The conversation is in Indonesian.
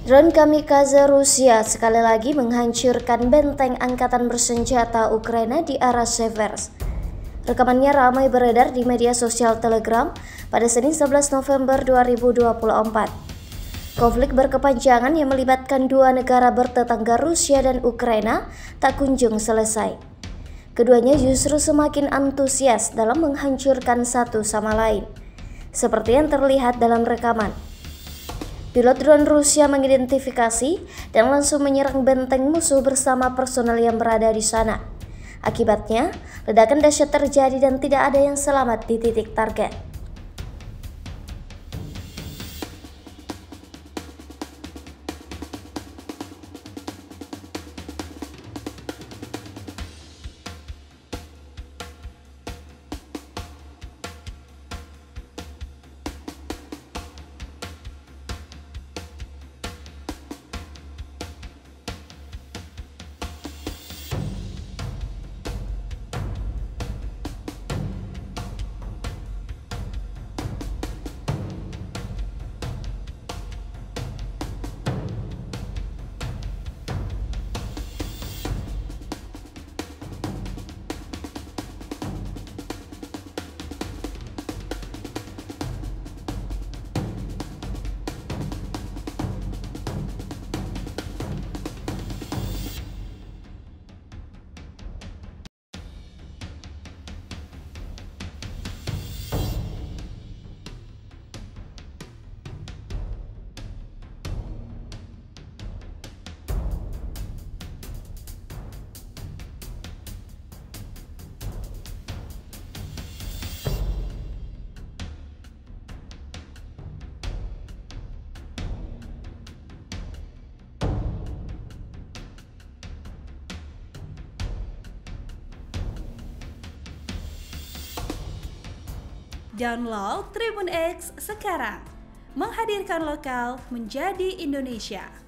Drone kamikaze Rusia sekali lagi menghancurkan benteng angkatan bersenjata Ukraina di arah Seversk. Rekamannya ramai beredar di media sosial Telegram pada Senin 11 November 2024. Konflik berkepanjangan yang melibatkan dua negara bertetangga Rusia dan Ukraina tak kunjung selesai. Keduanya justru semakin antusias dalam menghancurkan satu sama lain, seperti yang terlihat dalam rekaman. Pilot drone Rusia mengidentifikasi dan langsung menyerang benteng musuh bersama personel yang berada di sana. Akibatnya, ledakan dahsyat terjadi dan tidak ada yang selamat di titik target. Download Tribun X sekarang, menghadirkan lokal menjadi Indonesia.